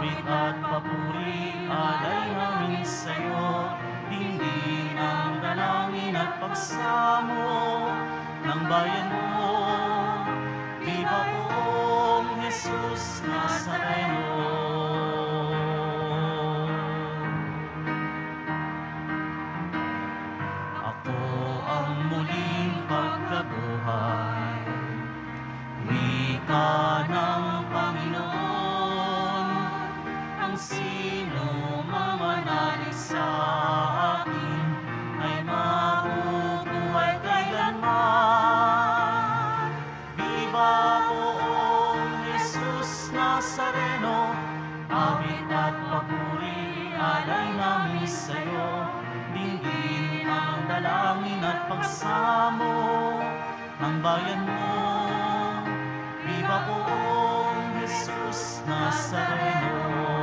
awit at papuri, alay namin sa'yo. Dinggin ang dalangin at pagsamo ng bayan mo. Viva poong Jesus Nazareno. Ako ang muling pagkabuhay, wika ng Panginoon. Ang sino mamanalig sa akin ay mabubuhay kailanman. Viva poong Jesus Nazareno, awit at papuri, alay namin sa'yo. Dinggin ang dalangin at pagsamo ng bayan mo. Viva poong Jesus Nazareno.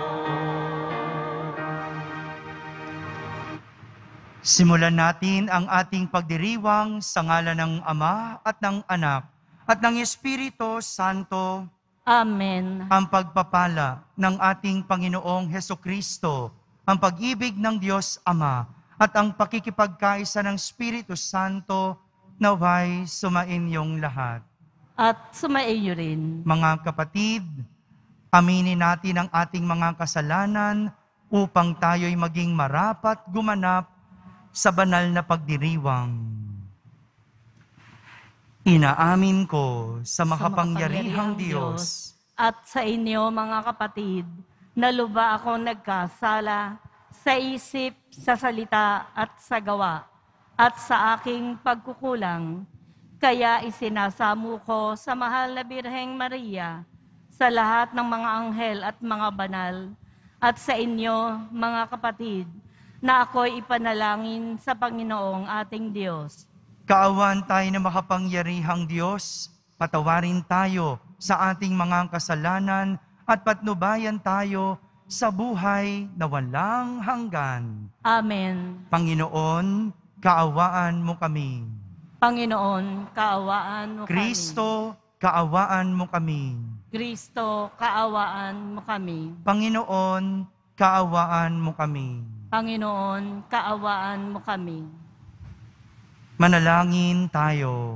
Simulan natin ang ating pagdiriwang sa ngalan ng Ama at ng Anak at ng Espiritu Santo. Amen. Ang pagpapala ng ating Panginoong Hesukristo, ang pag-ibig ng Diyos Ama, at ang pakikipagkaisa ng Espiritu Santo naway sumainyong lahat. At sumaiyo rin. Mga kapatid, aminin natin ang ating mga kasalanan upang tayo'y maging marapat gumanap sa banal na pagdiriwang. Inaamin ko sa makapangyarihang Diyos at sa inyo mga kapatid, na luba akong nagkasala sa isip, sa salita at sa gawa, at sa aking pagkukulang. Kaya isinasamo ko sa mahal na Birheng Maria, sa lahat ng mga anghel at mga banal, at sa inyo mga kapatid, na ako'y ipanalangin sa Panginoong ating Diyos. Kaawaan tayo na makapangyarihang Diyos, patawarin tayo sa ating mga kasalanan at patnubayan tayo sa buhay na walang hanggan. Amen. Panginoon, kaawaan mo kami. Panginoon, kaawaan mo kami. Kristo, kaawaan mo kami. Kristo, kaawaan mo kami. Panginoon, kaawaan mo kami. Panginoon, kaawaan mo kami. Manalangin tayo.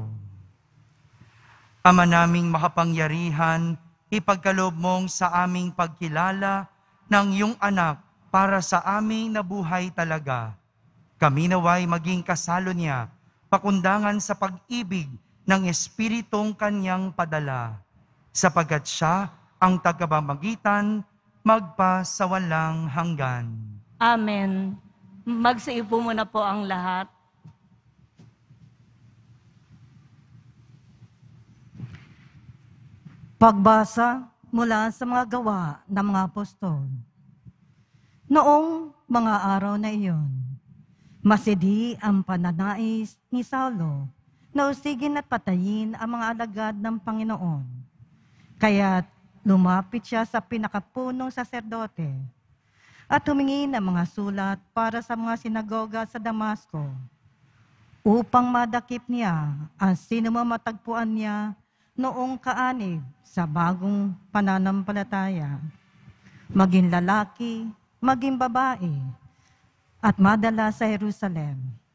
Ama naming makapangyarihan, ipagkaloob mong sa aming pagkilala ng iyong anak para sa aming nabuhay talaga. Kami naway maging kasalo niya, pakundangan sa pag-ibig ng Espiritong kanyang padala, sapagkat siya ang tagapamagitan magpa sa walang hanggan. Amen. Magsiupo muna po ang lahat. Pagbasa mula sa mga gawa ng mga apostol. Noong mga araw na iyon, masidi ang pananais ni Saulo na usigin at patayin ang mga alagad ng Panginoon. Kaya lumapit siya sa pinakapunong saserdote at humingi ng mga sulat para sa mga sinagoga sa Damasco upang madakip niya ang sinumamatagpuan niya noong kaanib sa bagong pananampalataya, maging lalaki, maging babae, at madala sa Jerusalem.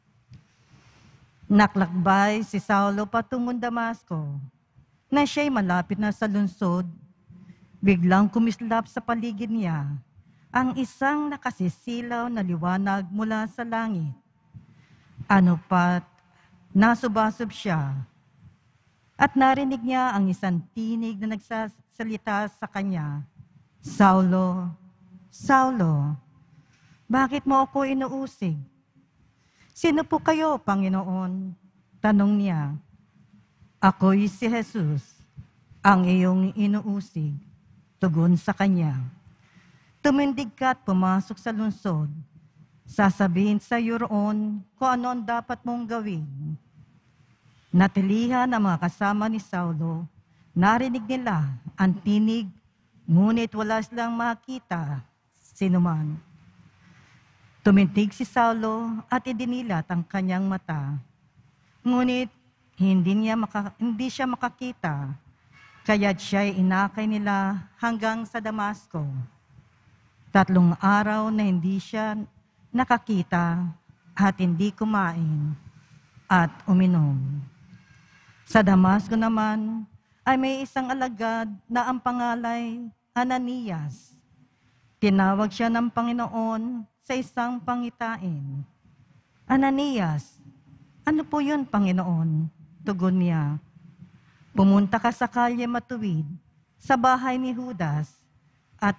Naklakbay si Saulo patungong Damasco, na siya'y malapit na sa lungsod, biglang kumislap sa paligid niya ang isang nakasisilaw na liwanag mula sa langit. Ano pat, nasubasub siya, at narinig niya ang isang tinig na nagsasalita sa kanya, Saulo, Saulo, bakit mo ako inuusig? Sino po kayo, Panginoon? Tanong niya. Ako'y si Jesus, ang iyong inuusig. Tugon sa kanya. Tumindig ka at pumasok sa lungsod. Sasabihin sa iyo roon kung ano ang dapat mong gawin. Natilihan ang mga kasama ni Saulo. Narinig nila ang tinig, ngunit wala silang makita sinuman. Tumindig si Saulo at idinilat ang kanyang mata. Ngunit hindi siya makakita, kaya't siya'y inakay nila hanggang sa Damasco. 3 araw na hindi siya nakakita at hindi kumain at uminom. Sa Damasco naman ay may isang alagad na ang pangalay Ananias. Tinawag siya ng Panginoon sa isang pangitain. Ananias, ano po yun, Panginoon? Tugon niya, pumunta ka sa kalye matuwid sa bahay ni Judas at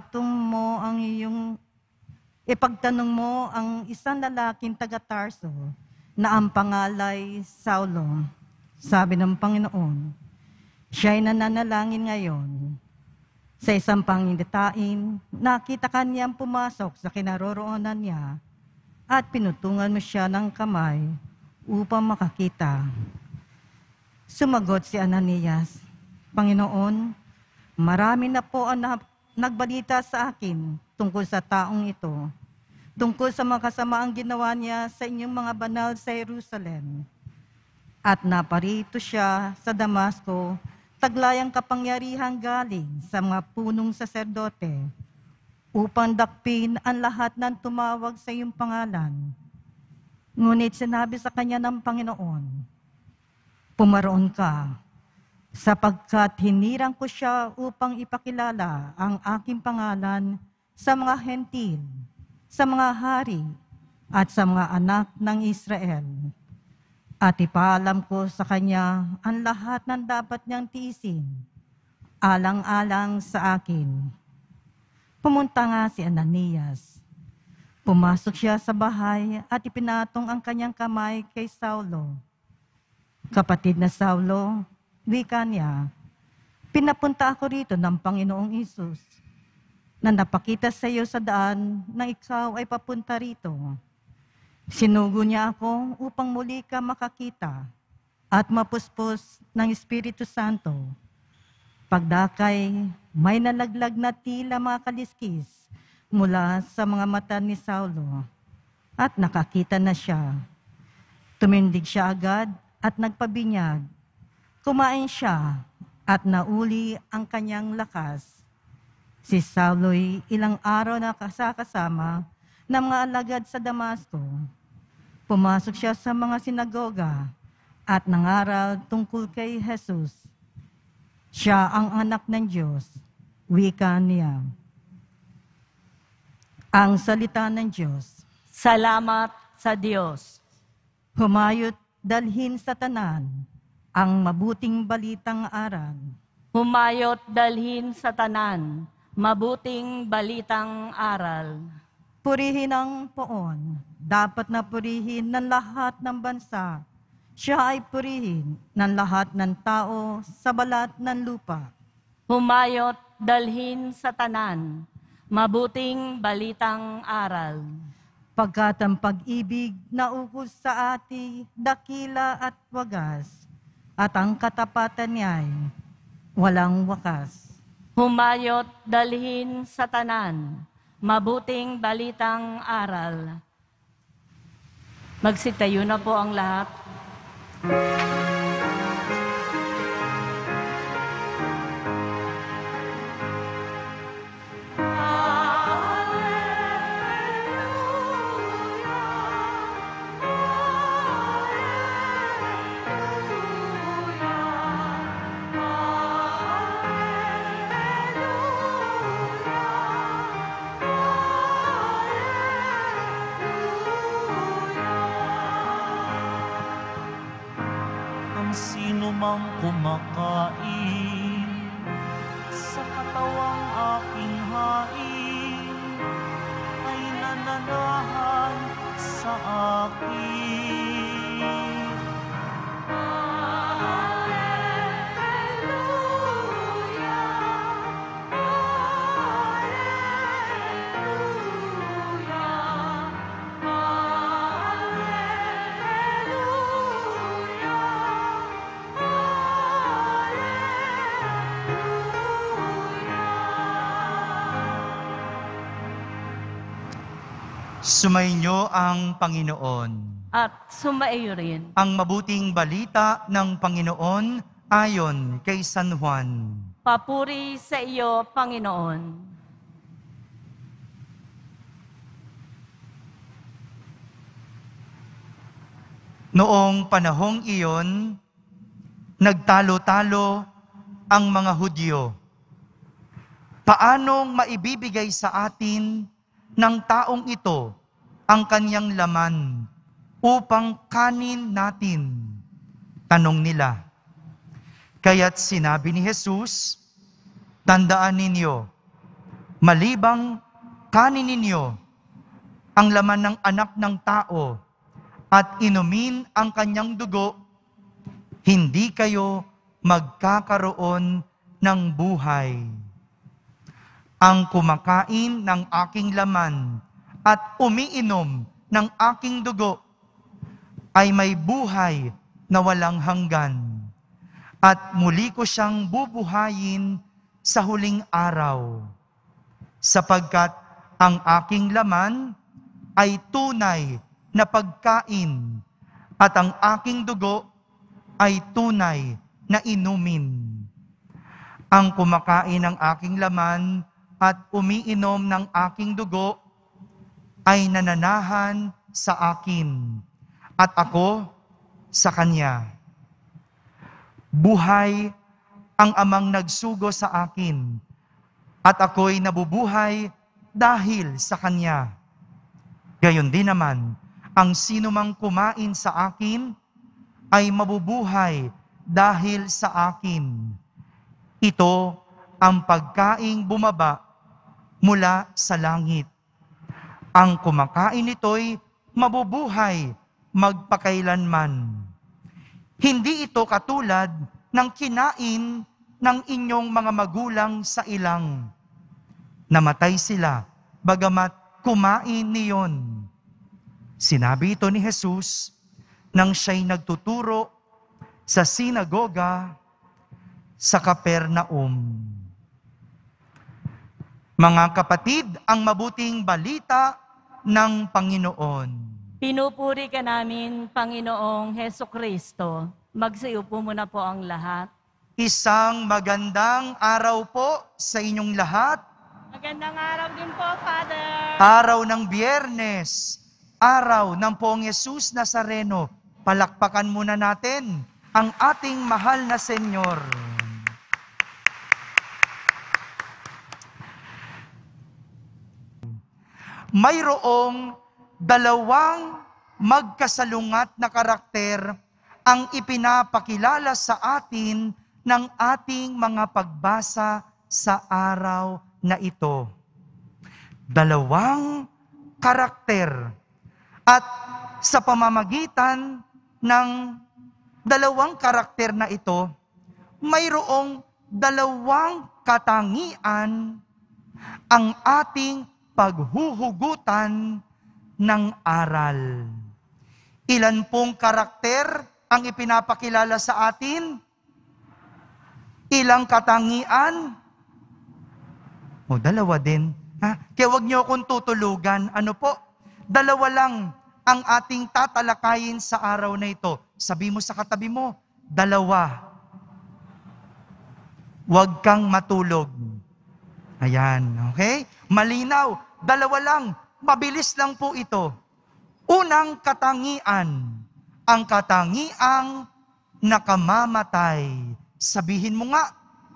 ipagtanong mo ang isang lalaking taga-Tarso na ang pangalay Saulo. Sabi ng Panginoon, siya'y nananalangin ngayon. Sa isang panginditain, nakita kanyang pumasok sa kinaroroonan niya at pinutungan mo siya ng kamay upang makakita. Sumagot si Ananias, Panginoon, marami na po ang nagbalita sa akin tungkol sa taong ito, tungkol sa mga kasamaang ginawa niya sa inyong mga banal sa Jerusalem. At naparito siya sa Damasco, taglayang kapangyarihang galing sa mga punong saserdote, upang dakpin ang lahat ng tumawag sa iyong pangalan. Ngunit sinabi sa kanya ng Panginoon, pumaroon ka, sapagkat hinirang ko siya upang ipakilala ang aking pangalan sa mga hentil, sa mga hari, at sa mga anak ng Israel. At ipaalam ko sa kanya ang lahat ng dapat niyang tiisin, alang-alang sa akin. Pumunta nga si Ananias. Pumasok siya sa bahay at ipinatong ang kanyang kamay kay Saulo. Kapatid na Saulo, wika niya, pinapunta ako rito ng Panginoong Isus, na napakita sa iyo sa daan na ikaw ay papunta rito. Sinugo niya ako upang muli ka makakita at mapuspos ng Espiritu Santo. Pagdakay, may nalaglag na tila mga kaliskis mula sa mga mata ni Saulo at nakakita na siya. Tumindig siya agad at nagpabinyag. Kumain siya at nauli ang kanyang lakas. Si Saulo'y ilang araw na kasama ng mga alagad sa Damasco. Pumasok siya sa mga sinagoga at nangaral tungkol kay Jesus. Siya ang anak ng Diyos, wika niya. Ang salita ng Diyos. Salamat sa Diyos. Humayot dalhin sa tanan ang mabuting balitang aral. Humayot dalhin sa tanan, mabuting balitang aral. Purihin ang poon, dapat na purihin ng lahat ng bansa. Siya ay purihin ng lahat ng tao sa balat ng lupa. Humayot dalhin sa tanan, mabuting balitang aral. Pagkat ang pag-ibig na ukos sa ati, dakila at wagas, at ang katapatan niya'y walang wakas. Humayot dalhin sa tanan, mabuting balitang aral. Magsitayo na po ang lahat. Sino mang kumakain sa katawang aking hain ay nananahan sa akin. Sumainyo ang Panginoon. At sumaiyo rin. Ang mabuting balita ng Panginoon ayon kay San Juan. Papuri sa iyo, Panginoon. Noong panahong iyon, nagtalo-talo ang mga Hudyo. Paanong maibibigay sa atin ng taong ito ang kanyang laman upang kanin natin? Tanong nila. Kaya't sinabi ni Jesus, tandaan ninyo, malibang kanin ninyo ang laman ng anak ng tao at inumin ang kanyang dugo, hindi kayo magkakaroon ng buhay. Ang kumakain ng aking laman at umiinom ng aking dugo ay may buhay na walang hanggan. At muli ko siyang bubuhayin sa huling araw. Sapagkat ang aking laman ay tunay na pagkain at ang aking dugo ay tunay na inumin. Ang kumakain ng aking laman at umiinom ng aking dugo ay nananahan sa akin at ako sa kanya. Buhay ang amang nagsugo sa akin at ako'y nabubuhay dahil sa kanya. Gayon din naman, ang sinumang kumain sa akin ay mabubuhay dahil sa akin. Ito ang pagkaing bumaba mula sa langit. Ang kumakain nito'y mabubuhay magpakailanman. Hindi ito katulad ng kinain ng inyong mga magulang sa ilang. Namatay sila, bagamat kumain niyon. Sinabi ito ni Jesus nang siya'y nagtuturo sa sinagoga sa Capernaum. Mga kapatid, ang mabuting balita ng Panginoon. Pinupuri ka namin, Panginoong Hesukristo. Magsiupo muna po ang lahat. Isang magandang araw po sa inyong lahat. Magandang araw din po, Father. Araw ng Biyernes, araw ng Poong Yesus Nazareno. Palakpakan muna natin ang ating mahal na Senyor. Mayroong dalawang magkasalungat na karakter ang ipinapakilala sa atin ng ating mga pagbasa sa araw na ito. Dalawang karakter. At sa pamamagitan ng dalawang karakter na ito, mayroong dalawang katangian ang ating paghuhugutan ng aral. Ilan pong karakter ang ipinapakilala sa atin? Ilang katangian? O, dalawa din. Kaya huwag niyo akong tutulugan. Ano po? Dalawa lang ang ating tatalakayin sa araw na ito. Sabi mo sa katabi mo, dalawa. Huwag kang matulog. Ayan, okay? Malinaw, dalawa lang. Mabilis lang po ito. Unang katangian, ang katangiang nakamamatay. Sabihin mo nga.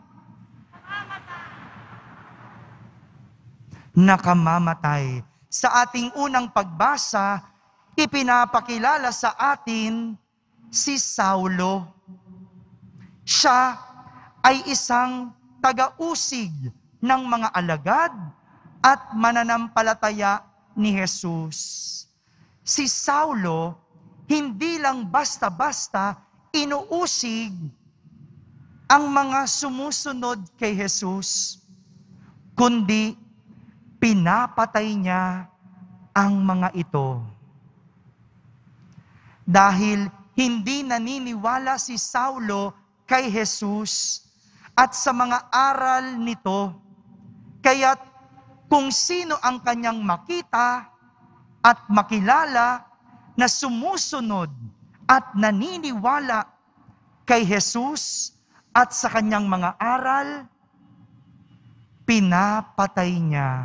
Nakamamatay. Sa ating unang pagbasa, ipinapakilala sa atin si Saulo. Siya ay isang taga-usig ng mga alagad at mananampalataya ni Jesus. Si Saulo, hindi lang basta-basta inuusig ang mga sumusunod kay Jesus, kundi pinapatay niya ang mga ito. Dahil hindi naniniwala si Saulo kay Jesus at sa mga aral nito, kaya't kung sino ang kanyang makita at makilala na sumusunod at naniniwala kay Jesus at sa kanyang mga aral, pinapatay niya.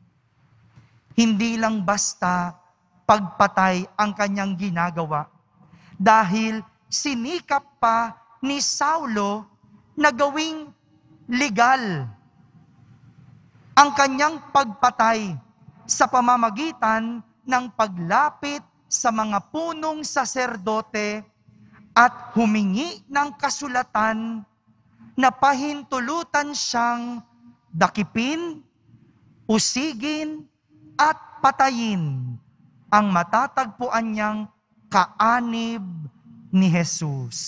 Hindi lang basta pagpatay ang kanyang ginagawa. dahil sinikap pa ni Saulo na gawing legal ang kanyang pagpatay sa pamamagitan ng paglapit sa mga punong saserdote at humingi ng kasulatan na pahintulutan siyang dakipin, usigin, at patayin ang matatagpuan niyang kaanib ni Jesus.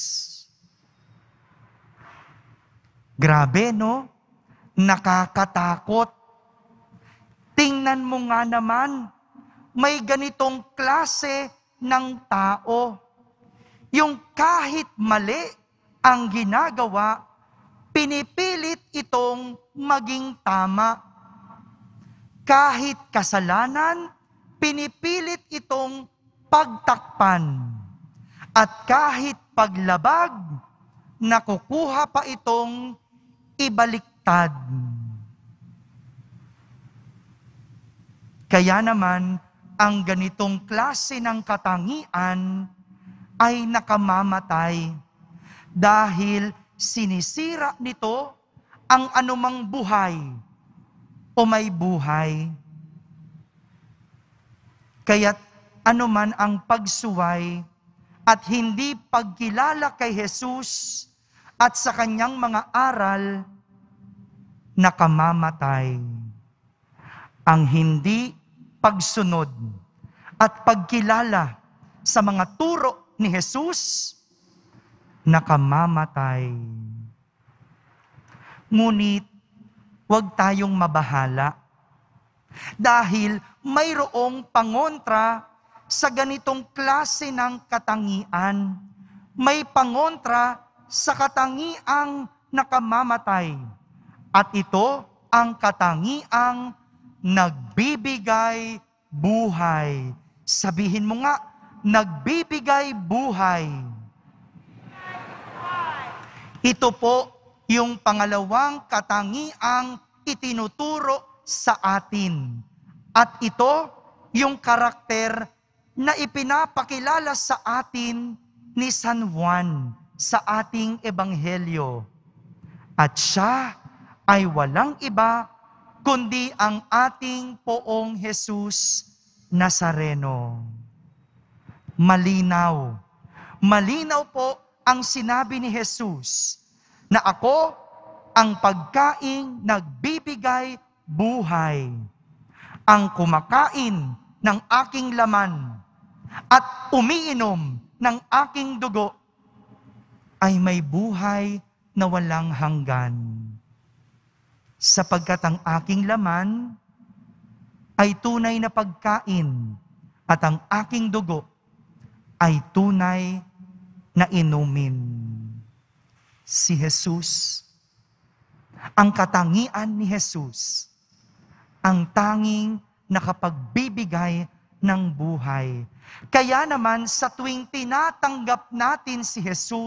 Grabe, no? Nakakatakot. Tingnan mo nga naman, may ganitong klase ng tao. Yung kahit mali ang ginagawa, pinipilit itong maging tama. Kahit kasalanan, pinipilit itong pagtakpan. At kahit paglabag, nakukuha pa itong ibaliktad. Kaya naman, ang ganitong klase ng katangian ay nakamamatay dahil sinisira nito ang anumang buhay o may buhay. Kaya't anuman ang pagsuway at hindi pagkilala kay Jesus at sa kanyang mga aral, nakamamatay. Ang hindi pagsunod at pagkilala sa mga turo ni Jesus, nakamamatay. Ngunit, huwag tayong mabahala dahil mayroong pangontra sa ganitong klase ng katangian. May pangontra sa katangiang nakamamatay. At ito ang katangiang nagbibigay buhay. Sabihin mo nga, nagbibigay buhay. Ito po yung pangalawang katangiang itinuturo sa atin. At ito yung karakter na ipinapakilala sa atin ni San Juan sa ating ebanghelyo. At siya ay walang iba kundi ang ating Poong Jesus Nazareno. Malinaw. Malinaw po ang sinabi ni Jesus na ako ang pagkaing nagbibigay buhay. Ang kumakain ng aking laman at umiinom ng aking dugo ay may buhay na walang hanggan. Sapagkat ang aking laman ay tunay na pagkain at ang aking dugo ay tunay na inumin. Si Jesus, ang katangian ni Jesus, ang tanging nakapagbibigay ng buhay. Kaya naman sa tuwing tinatanggap natin si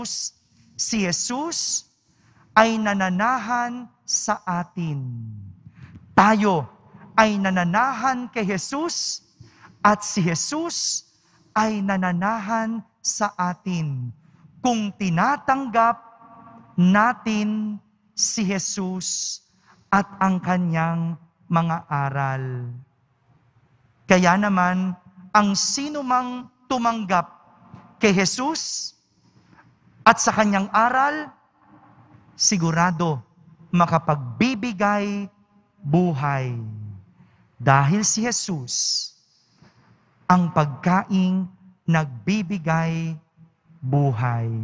Jesus ay nananahan sa atin. Tayo ay nananahan kay Jesus at si Jesus ay nananahan sa atin kung tinatanggap natin si Jesus at ang kanyang mga aral. Kaya naman, ang sinumang tumanggap kay Jesus at sa kanyang aral, sigurado makapagbibigay buhay. Dahil si Jesus, ang pagkaing nagbibigay buhay.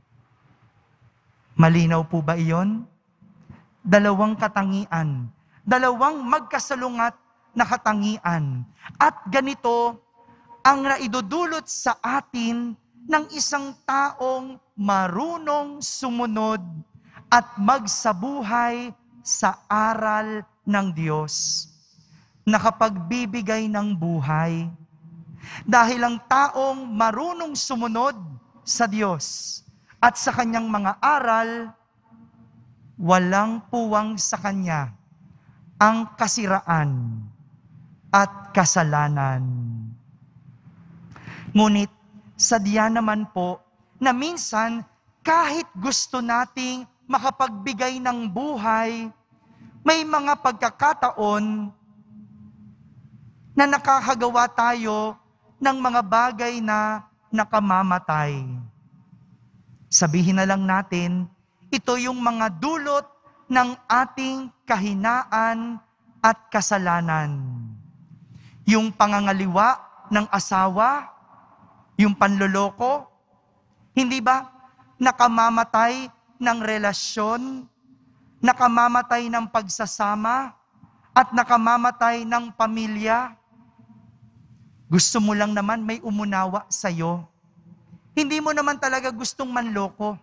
Malinaw po ba iyon? Dalawang katangian, dalawang magkasalungat na katangian. At ganito ang naidudulot sa atin ng isang taong marunong sumunod at magsabuhay sa aral ng Diyos. Nakapagbibigay ng buhay. Dahil ang taong marunong sumunod sa Diyos at sa kanyang mga aral, walang puwang sa kanya ang kasiraan at kasalanan. Ngunit Sadya naman po na minsan kahit gusto nating makapagbigay ng buhay, may mga pagkakataon na nakakagawa tayo ng mga bagay na nakamamatay. Sabihin na lang natin, ito yung mga dulot ng ating kahinaan at kasalanan. Yung pangangaliwa ng asawa, yung panloloko, hindi ba nakamamatay ng relasyon, nakamamatay ng pagsasama, at nakamamatay ng pamilya? Gusto mo lang naman may umunawa sa'yo. Hindi mo naman talaga gustong manloko.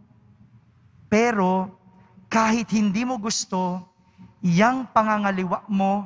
Pero kahit hindi mo gusto, yang pangangaliwa mo,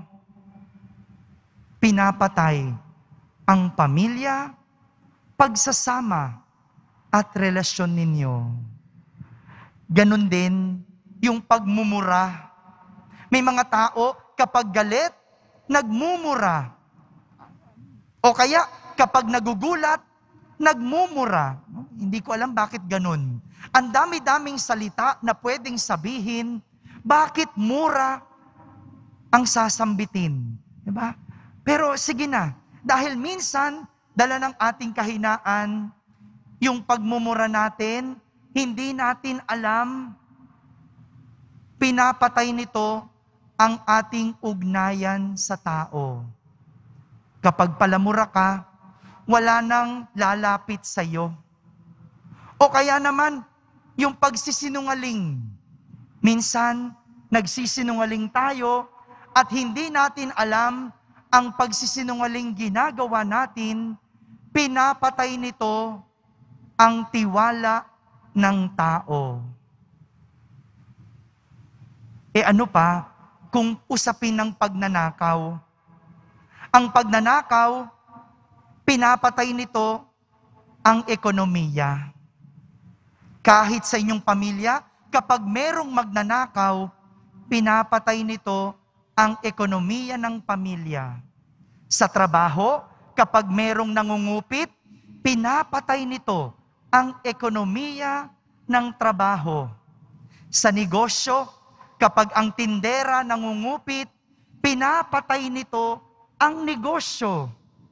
pinapatay ang pamilya, pagsasama, at relasyon ninyo. Ganon din yung pagmumura. May mga tao, kapag galit, nagmumura. O kaya, kapag nagugulat, nagmumura. Hindi ko alam bakit ganon. Ang dami-daming salita na pwedeng sabihin, bakit mura ang sasambitin? Diba? Pero sige na, dahil minsan, dala ng ating kahinaan, yung pagmumura natin, hindi natin alam, pinapatay nito ang ating ugnayan sa tao. Kapag palamura ka, wala nang lalapit sa iyo. O kaya naman, yung pagsisinungaling. Minsan, nagsisinungaling tayo at hindi natin alam ang pagsisinungaling ginagawa natin, pinapatay nito ang tiwala ng tao. Ano pa kung usapin ng pagnanakaw? Ang pagnanakaw, pinapatay nito ang ekonomiya. Kahit sa inyong pamilya, kapag merong magnanakaw, pinapatay nito ang ekonomiya ng pamilya. Sa trabaho, kapag merong nangungupit, pinapatay nito ang ekonomiya ng trabaho. Sa negosyo, kapag ang tindera nangungupit, pinapatay nito ang negosyo.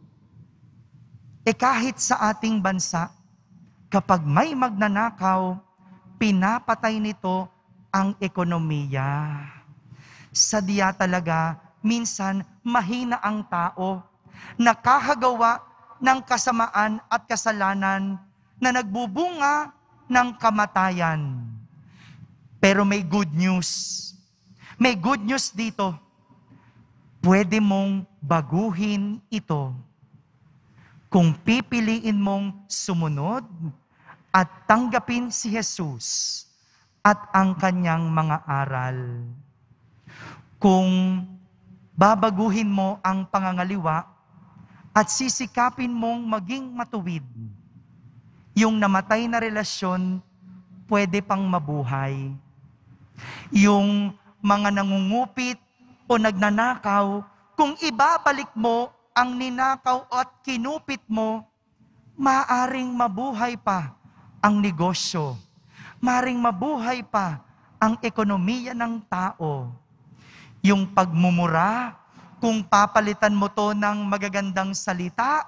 Kahit sa ating bansa, kapag may magnanakaw, pinapatay nito ang ekonomiya. Sadya talaga, minsan mahina ang tao, nakahagawa ng kasamaan at kasalanan na nagbubunga ng kamatayan. Pero may good news. May good news dito. Pwede mong baguhin ito kung pipiliin mong sumunod at tanggapin si Jesus at ang kanyang mga aral. Kung babaguhin mo ang pangangaliwa at sisikapin mong maging matuwid, yung namatay na relasyon pwede pang mabuhay. Yung mga nangungupit o nagnanakaw, kung ibabalik mo ang ninakaw at kinupit mo, maaring mabuhay pa ang negosyo. Maaring mabuhay pa ang ekonomiya ng tao. Yung pagmumura, kung papalitan mo to ng magagandang salita,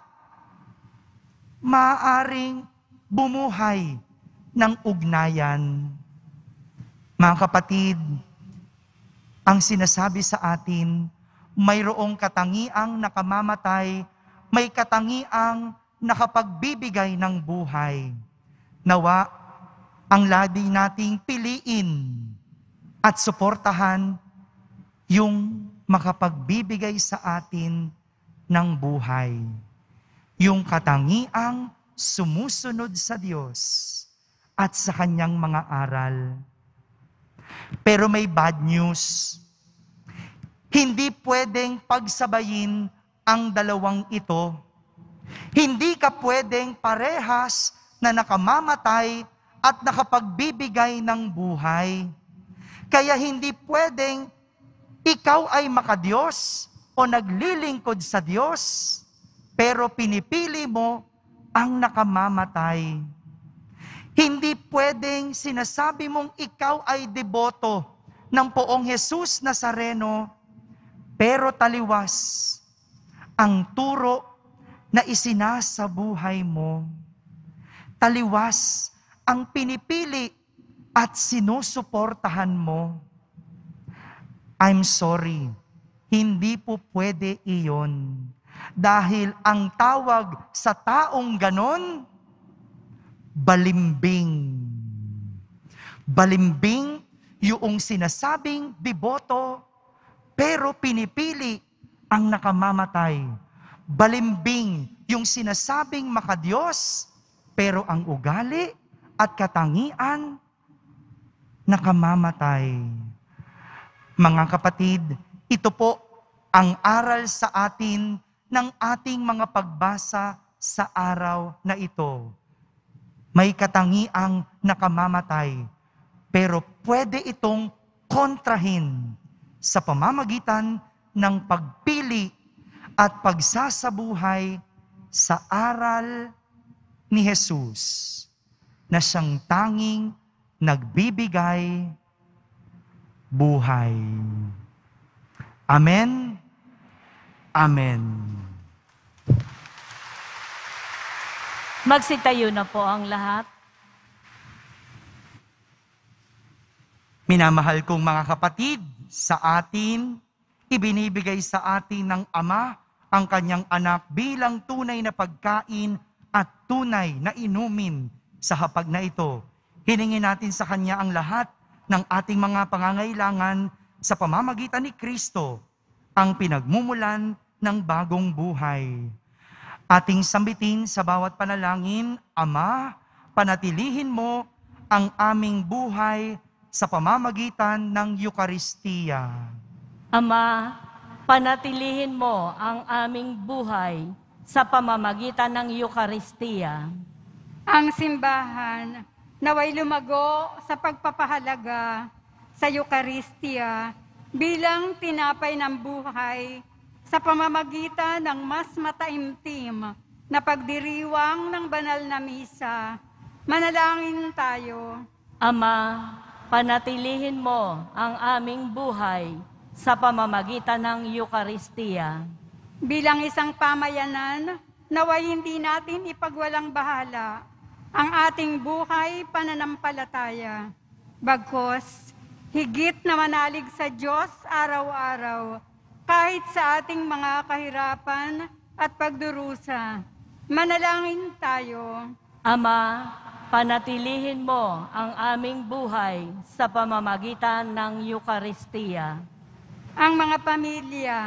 maaring bumuhay ng ugnayan. Mga kapatid, ang sinasabi sa atin, mayroong katangiang nakamamatay, may katangiang nakapagbibigay ng buhay. Nawa, ang lagi nating piliin at suportahan yung makapagbibigay sa atin ng buhay. Yung katangiang sumusunod sa Diyos at sa kanyang mga aral. Pero may bad news. Hindi pwedeng pagsabayin ang dalawang ito. Hindi ka pwedeng parehas na nakamamatay at nakapagbibigay ng buhay. Kaya hindi pwedeng ikaw ay makadiyos o naglilingkod sa Diyos, pero pinipili mo ang nakamamatay. Hindi pwedeng sinasabi mong ikaw ay deboto ng Poong Jesus Nazareno, pero taliwas ang turo na isinasa buhay mo. Taliwas ang pinipili at sinusuportahan mo. I'm sorry, hindi po pwede iyon. Dahil ang tawag sa taong ganon, balimbing. Balimbing yung sinasabing deboto, pero pinipili ang nakamamatay. Balimbing yung sinasabing makadiyos, pero ang ugali at katangian, nakamamatay. Mga kapatid, ito po ang aral sa atin ng ating mga pagbasa sa araw na ito. May katangiang nakamamatay, pero pwede itong kontrahin sa pamamagitan ng pagpili at pagsasabuhay sa aral ni Jesus na siyang tanging nagbibigay buhay. Amen. Amen. Magsitayo na po ang lahat. Minamahal kong mga kapatid, sa atin, ibinibigay sa atin ng Ama ang kanyang anak bilang tunay na pagkain at tunay na inumin sa hapag na ito. Hiningin natin sa Kanya ang lahat ng ating mga pangangailangan sa pamamagitan ni Kristo, ang pinagmumulan ng bagong buhay. Ating sambitin sa bawat panalangin, Ama, panatilihin mo ang aming buhay sa pamamagitan ng Eukaristiya. Ama, panatilihin mo ang aming buhay sa pamamagitan ng Eukaristiya. Ang simbahan naway lumago sa pagpapahalaga sa Eukaristiya bilang tinapay ng buhay sa pamamagitan ng mas mataimtim na pagdiriwang ng banal na misa. Manalangin tayo. Ama, panatilihin mo ang aming buhay sa pamamagitan ng Eukaristiya. Bilang isang pamayanan, naway hindi natin ipagwalang bahala ang ating buhay pananampalataya. Bagkus, higit na manalig sa Diyos araw-araw, kahit sa ating mga kahirapan at pagdurusa. Manalangin tayo. Ama, panatilihin mo ang aming buhay sa pamamagitan ng Eukaristiya. Ang mga pamilya,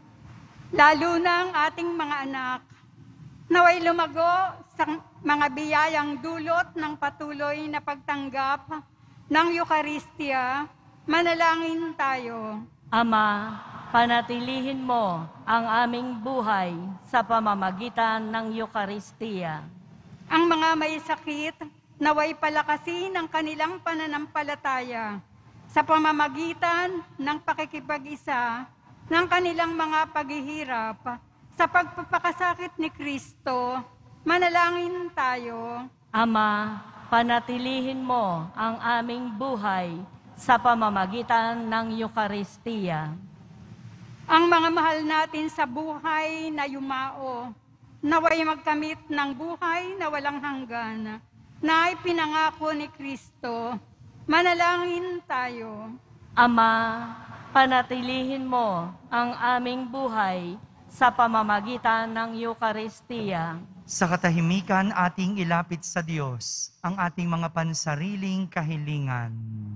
lalo na ang ating mga anak, naway lumago sa mga biyayang dulot ng patuloy na pagtanggap ng Eukaristiya. Manalangin tayo. Ama, panatilihin mo ang aming buhay sa pamamagitan ng Eukaristiya. Ang mga may sakit, naway palakasin ang kanilang pananampalataya sa pamamagitan ng pakikipag-isa ng kanilang mga paghihirap sa pagpapakasakit ni Kristo. Manalangin tayo. Ama, panatilihin mo ang aming buhay sa pamamagitan ng Eukaristiya. Ang mga mahal natin sa buhay na yumao, naway magkamit ng buhay na walang hanggan, na ipinangako ni Kristo. Manalangin tayo. Ama, panatilihin mo ang aming buhay sa pamamagitan ng Eukaristiya. Sa katahimikan ating ilapit sa Diyos ang ating mga pansariling kahilingan.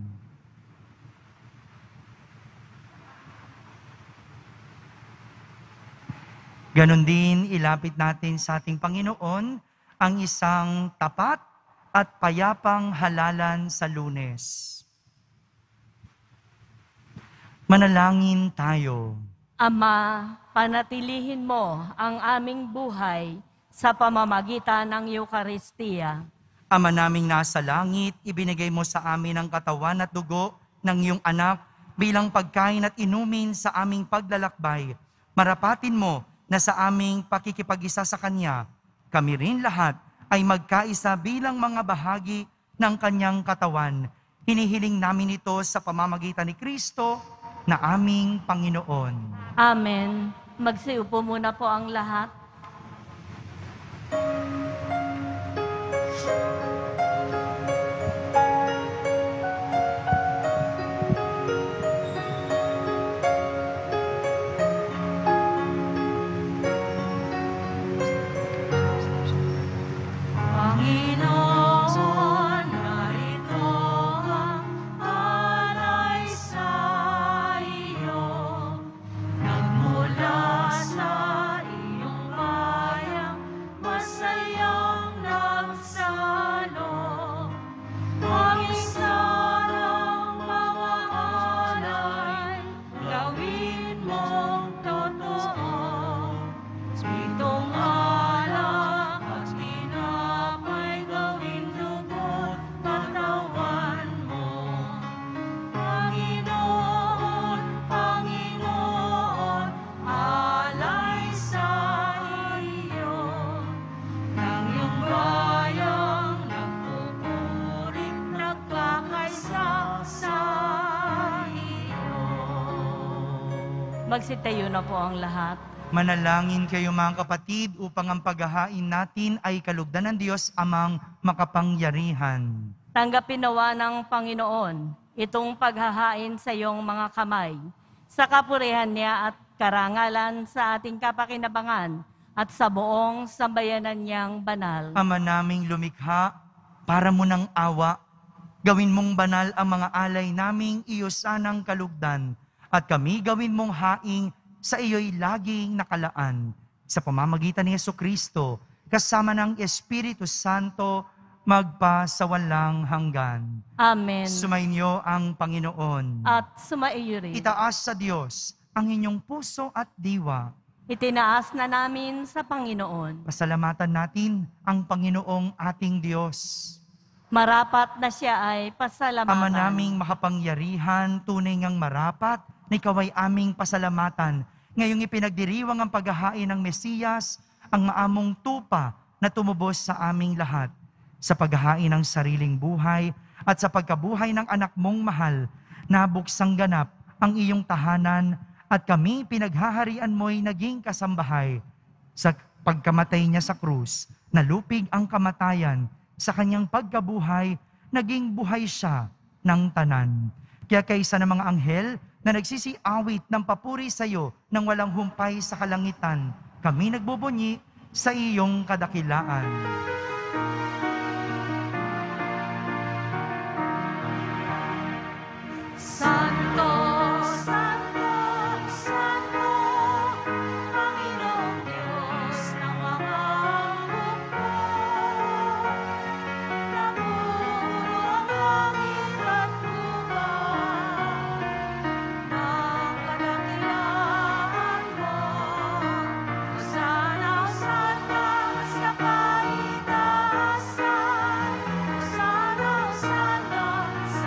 Ganon din, ilapit natin sa ating Panginoon ang isang tapat at payapang halalan sa Lunes. Manalangin tayo. Ama, panatilihin mo ang aming buhay sa pamamagitan ng Eukaristiya. Ama naming nasa langit, ibinigay mo sa amin ang katawan at dugo ng iyong anak bilang pagkain at inumin sa aming paglalakbay. Marapatin mo na sa aming pakikipag-isa sa Kanya, kami rin lahat ay magkaisa bilang mga bahagi ng kanyang katawan. Hinihiling namin ito sa pamamagitan ni Kristo na aming Panginoon. Amen. Magsiupo muna po ang lahat. Panginoon, narito ang alay sa iyo. Nagmula sa iyong bayang masayang nagsalo. Ang isa ng mga alay, gawin mong totoo. Itong alak at tinapay, gawin dugo't katawan mo. Panginoon, Panginoon, alay sa iyo. Nang iyong bayang nagpupurit, nagkakaisa sa iyo. Magsitayo na po ang lahat. Manalangin kayo mga kapatid upang ang paghahain natin ay kalugdan ng Diyos amang makapangyarihan. Tanggapin nawa ng Panginoon itong paghahain sa iyong mga kamay, sa kapurihan niya at karangalan sa ating kapakinabangan at sa buong sambayanan niyang banal. Ama naming lumikha, para mo ng awa, gawin mong banal ang mga alay naming iyo sanang kalugdan, at kami gawin mong haing sa iyo'y laging nakalaan. Sa pamamagitan ni Jesucristo, kasama ng Espiritu Santo, magpa sa walang hanggan. Amen. Sumainyo ang Panginoon. At sumaiyo rin. Itaas sa Diyos ang inyong puso at diwa. Itinaas na namin sa Panginoon. Pasalamatan natin ang Panginoong ating Diyos. Marapat na siya ay pasalamatan. Ama naming makapangyarihan, tunay ngang marapat, na ikaw ay aming pasalamatan. Ngayong ipinagdiriwang ang paghahain ng Mesiyas, ang maamong tupa na tumubos sa aming lahat. Sa paghahain ng sariling buhay at sa pagkabuhay ng anak mong mahal, nabuksang ganap ang iyong tahanan at kami pinaghaharian mo'y naging kasambahay. Sa pagkamatay niya sa krus, nalupig ang kamatayan. Sa kanyang pagkabuhay, naging buhay siya ng tanan. Kaya kaysa ng mga anghel na nagsisiawit ng papuri sa iyo nang walang humpay sa kalangitan, kami nagbubunyi sa iyong kadakilaan. Santo, Santo, Santo, Panginoong Diyos ng mga hukbo. Napuno ang langit at lupa ng kadakilaan mo. Hosana, Hosana sa kaitaasan. Hosana, Hosana sa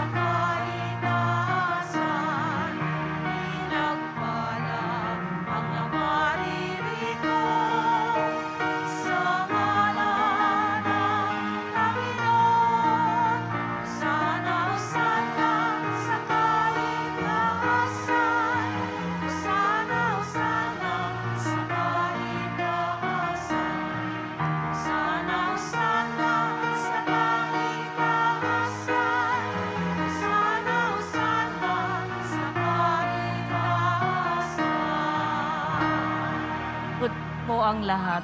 kaitaasan. Pinagpala ang nakaririto sa ngalan ng Panginoon. Hosana, Hosana sa kaitaasan. Hosana, Hosana sa kaitaasan. Hosana, Hosana sa kaitaasan. Hosana, Hosana sa kaitaasan. Put po ang lahat.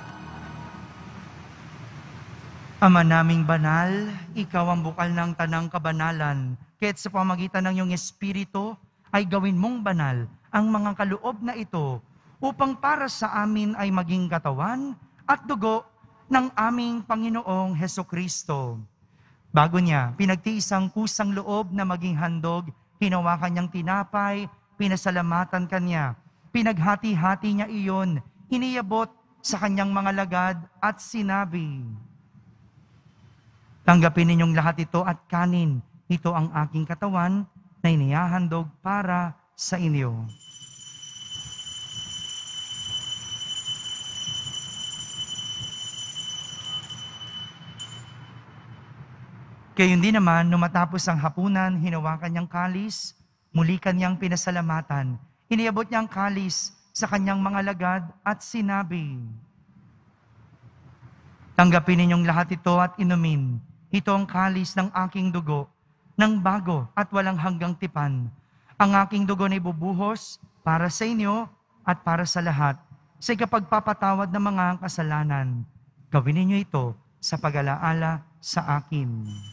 Ama naming banal, ikaw ang bukal ng tanang kabanalan. Kaya't sa pamagitan ng iyong Espiritu, ay gawin mong banal ang mga kaloob na ito upang para sa amin ay maging katawan at dugo ng aming Panginoong Hesukristo. Bago niya, pinagtiisang kusang loob na maging handog, hinawakan niyang tinapay, pinasalamatan kanya, pinaghati-hati niya iyon, iniyabot sa kanyang mga lagad at sinabi, "Tanggapin ninyong lahat ito at kanin. Ito ang aking katawan na inihahandog para sa inyo." Kaya hindi naman, nung matapos ang hapunan, hinawakan niyang kalis, muli kanyang pinasalamatan. Iniabot niya ang kalis sa kanyang mga lagad at sinabi, "Tanggapin ninyong lahat ito at inumin. Ito ang kalis ng aking dugo, ng bago at walang hanggang tipan. Ang aking dugo na ibubuhos para sa inyo at para sa lahat, sa ikapagpapatawad ng mga kasalanan. Gawin ninyo ito sa pag-alaala sa akin."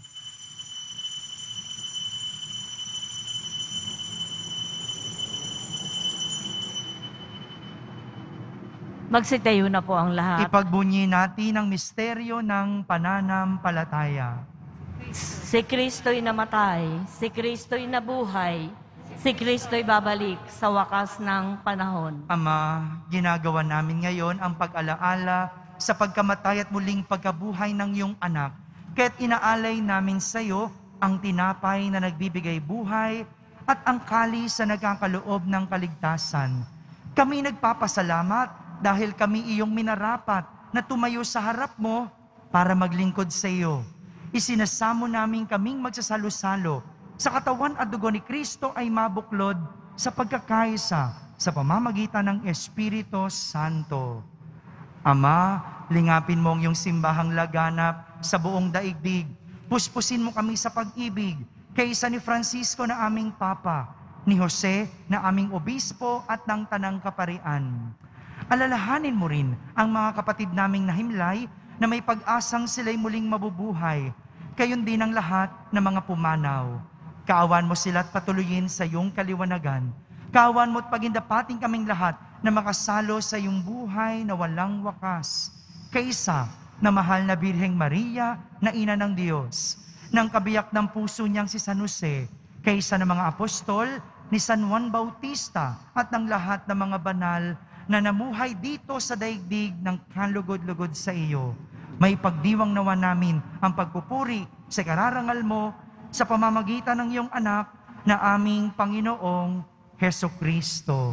Magsitayo na po ang lahat. Ipagbunyi natin ang misteryo ng pananampalataya. Si Kristo'y namatay, si Kristo'y nabuhay, si Kristo'y babalik sa wakas ng panahon. Ama, ginagawa namin ngayon ang pag-alaala sa pagkamatay at muling pagkabuhay ng iyong anak. Kaya't inaalay namin sa iyo ang tinapay na nagbibigay buhay at ang kalis na nagkakaloob ng kaligtasan. Kami nagpapasalamat dahil kami iyong minarapat na tumayo sa harap mo para maglingkod sa iyo. Isinasamo namin kaming magsasalo-salo sa katawan at dugo ni Kristo ay mabuklod sa pagkakaisa sa pamamagitan ng Espiritu Santo. Ama, lingapin mo ang iyong simbahang laganap sa buong daigdig. Puspusin mo kami sa pag-ibig kaysa ni Francisco na aming Papa, ni Jose na aming Obispo at ng Tanang Kaparian. Alalahanin mo rin ang mga kapatid naming nahimlay na may pag-asang sila'y muling mabubuhay. Kayon din ang lahat ng mga pumanaw. Kaawan mo sila at patuloyin sa iyong kaliwanagan. Kaawan mo at pagindapating kaming lahat na makasalo sa iyong buhay na walang wakas. Kaisa na mahal na Birheng Maria na ina ng Diyos, ng kabiyak ng puso niyang si San Jose, kaysa ng mga apostol ni San Juan Bautista at ng lahat ng mga banal na namuhay dito sa daigdig ng kalugod-lugod sa iyo. May pagdiwang nawa namin ang pagpupuri sa kararangal mo sa pamamagitan ng iyong anak na aming Panginoong Hesukristo.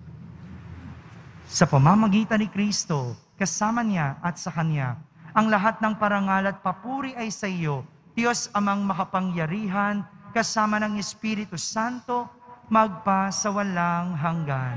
Sa pamamagitan ni Kristo, kasama niya at sa Kanya, ang lahat ng parangal at papuri ay sa iyo, Diyos Amang makapangyarihan, kasama ng Espiritu Santo, magpa sa walang hanggan.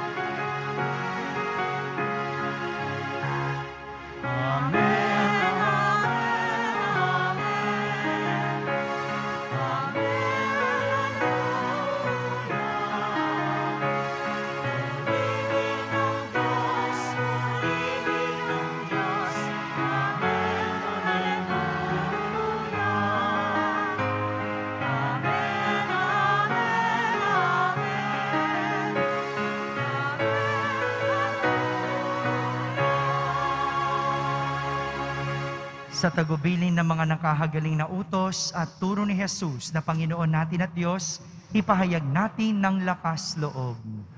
Sa tagubilin ng mga nakahagaling na utos at turo ni Jesus na Panginoon natin at Diyos, ipahayag natin ng lakas loob.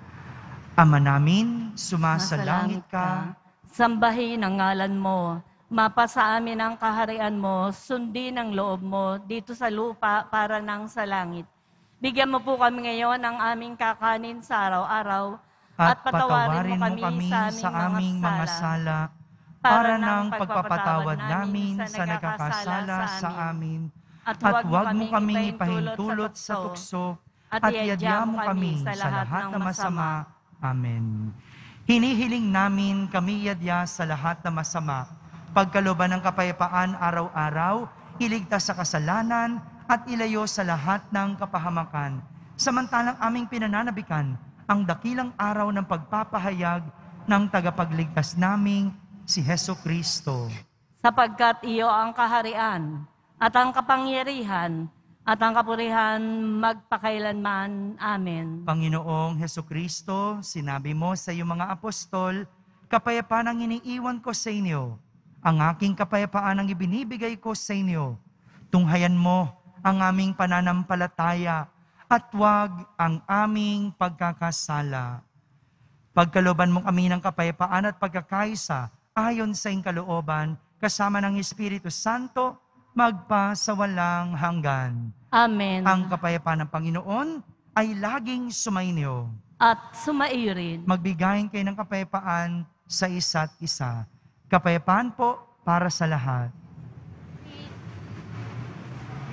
Ama namin, sumasalangit ka. Sambahin ang ngalan mo. Mapasa amin ang kaharian mo. Sundin ang loob mo dito sa lupa para nang sa langit. Bigyan mo po kami ngayon ng aming kakanin sa araw-araw. At patawarin mo kami sa aming mga sala para ng pagpapatawad namin sa nagkakasala sa amin. At huwag mo kaming ipahintulot sa tukso, at iadya mo kami sa lahat ng masama. Amen. Hinihiling namin kami iadya sa lahat ng masama, pagkalooban ng kapayapaan araw-araw, iligtas sa kasalanan, at ilayo sa lahat ng kapahamakan. Samantalang aming pinananabikan ang dakilang araw ng pagpapahayag ng tagapagligtas naming si Hesukristo. Sapagkat iyo ang kaharian, at ang kapangyarihan, at ang kapurihan magpakailanman. Amen. Panginoong Hesukristo, sinabi mo sa iyong mga apostol, kapayapaan ang iniiwan ko sa inyo, ang aking kapayapaan ang ibinibigay ko sa inyo. Tunghayan mo ang aming pananampalataya, at huwag ang aming pagkakasala. Pagkalooban mo kami ng kapayapaan at pagkakaisa, ayon sa iyong kalooban, kasama ng Espiritu Santo, magpa sa walang hanggan. Amen. Ang kapayapaan ng Panginoon ay laging sumainyo. At sumaiyo rin. Magbigayin kayo ng kapayapaan sa isa't isa. Kapayapaan po para sa lahat.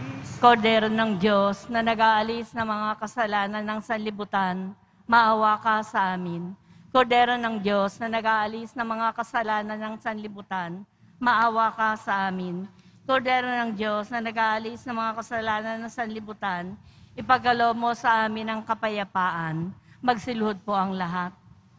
Kordero ng Diyos na nag-aalis ng mga kasalanan ng sanlibutan, maawa ka sa amin. Kordero ng Diyos na nag-aalis ng mga kasalanan ng sanlibutan, maawa ka sa amin. Kordero ng Diyos na nag-aalis ng mga kasalanan ng sanlibutan, ipagkaloob mo sa amin ang kapayapaan. Magsiluhod po ang lahat.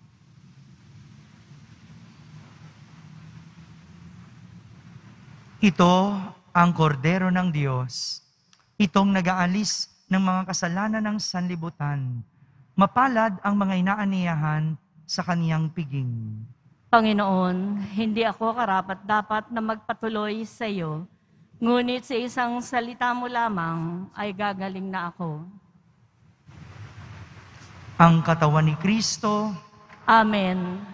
Ito ang kordero ng Diyos, itong nag-aalis ng mga kasalanan ng sanlibutan. Mapalad ang mga inaaniyahan sa kaniyang piging. Panginoon, hindi ako karapat-dapat na magpatuloy sa iyo, ngunit sa isang salita mo lamang ay gagaling na ako. Ang katawan ni Kristo, Amen.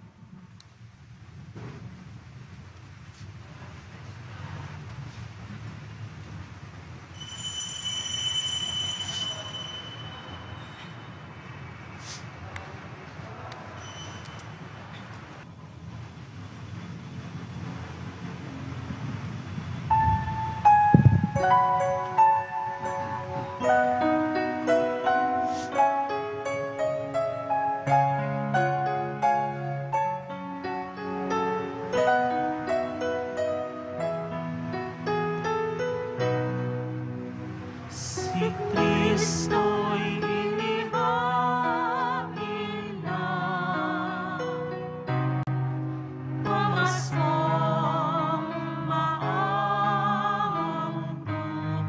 Si Kristo'y inihain na, pamaskong maamang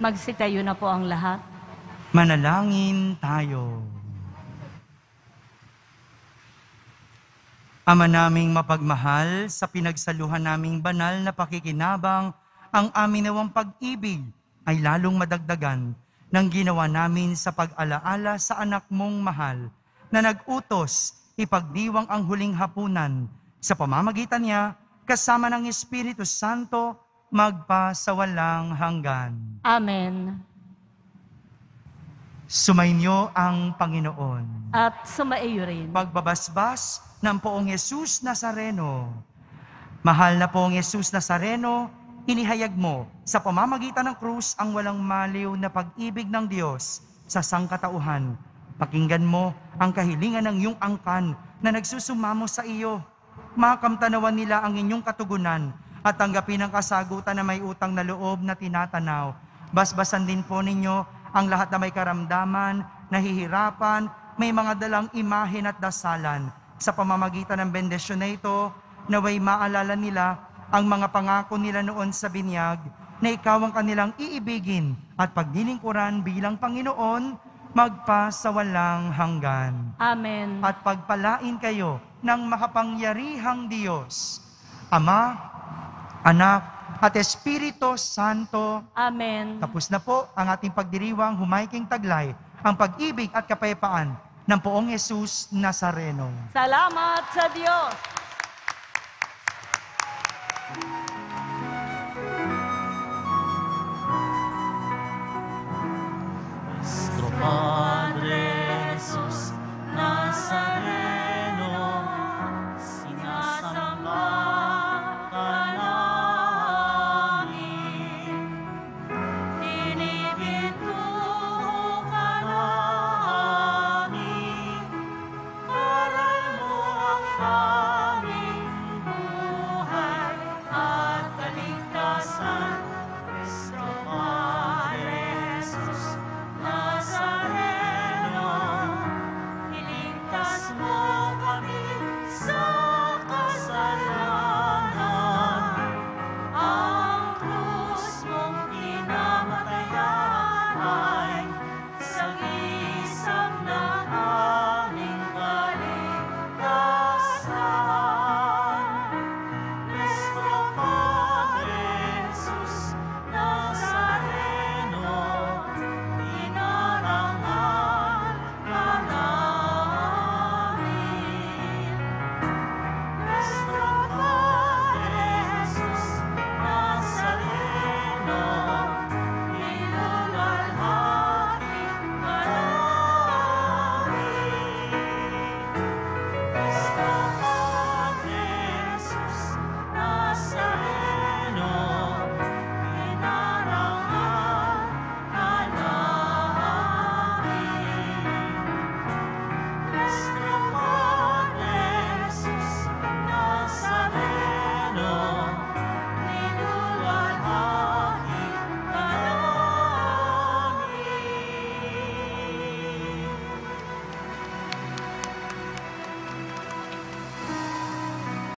Magsitayo na po ang lahat. Manalangin tayo. Ama naming mapagmahal, sa pinagsaluhan naming banal na pakikinabang, ang amin nawang pag-ibig ay lalong madagdagan ng ginawa namin sa pag-alaala sa anak mong mahal na nag-utos ipagdiwang ang huling hapunan sa pamamagitan niya kasama ng Espiritu Santo magpasawalang hanggan. Amen. Sumainyo ang Panginoon. At sumaiyo rin. Pagbabasbas ng Poong Jesus Nazareno. Mahal na Poong Jesus Nazareno, inihayag mo sa pamamagitan ng krus ang walang maliw na pag-ibig ng Diyos sa sangkatauhan. Pakinggan mo ang kahilingan ng iyong angkan na nagsusumamo sa iyo. Makamtanawan nila ang inyong katugunan at tanggapin ang kasagutan na may utang na loob na tinatanaw. Basbasan din po ninyo ang lahat na may karamdaman, nahihirapan, may mga dalang imahen at dasalan. Sa pamamagitan ng bendisyon na ito, naway maalala nila ang mga pangako nila noon sa binyag na ikaw ang kanilang iibigin at pagdilingkuran bilang Panginoon magpasawalang hanggan. Amen. At pagpalain kayo ng makapangyarihang Diyos, Ama, Anak, at Espiritu Santo. Amen. Tapos na po ang ating pagdiriwang humaiking taglay, ang pag-ibig at kapayapaan ng Poong Jesus Nazareno. Salamat sa Diyos. Nuestro Padre Jesús Nazareno, sinasamba ka namin. Tinipinto ka namin, aral mo ang